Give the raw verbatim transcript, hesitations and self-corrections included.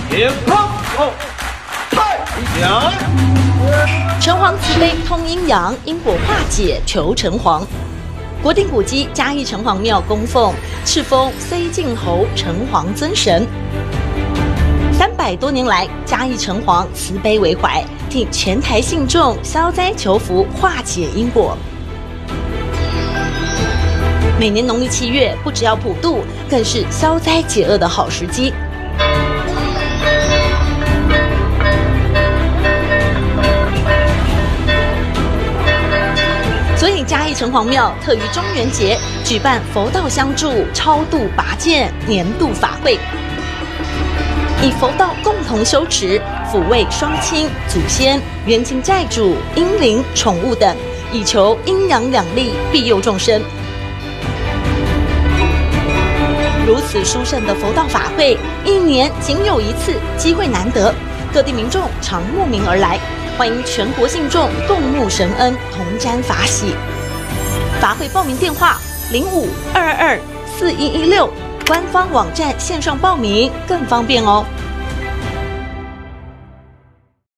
天罡哦，太阳。 城隍慈悲通阴阳，因果化解求城隍。国定古迹嘉义城隍庙供奉敕封绥靖侯城隍尊神。三百多年来，嘉义城隍慈悲为怀，替全台信众消灾求福，化解因果。每年农历七月，不只要普渡，更是消灾解厄的好时机。所以嘉义城隍庙特于中元节举办佛道相助、超度拔剑年度法会，以佛道共同修持，抚慰双亲、祖先、冤亲债主、婴灵、宠物等，以求阴阳两利，庇佑众生。如此殊胜的佛道法会，一年仅有一次，机会难得，各地民众常慕名而来，欢迎全国信众共沐神恩，同沾法喜。法会报名电话零五二二二四一一六，官方网站线上报名更方便哦。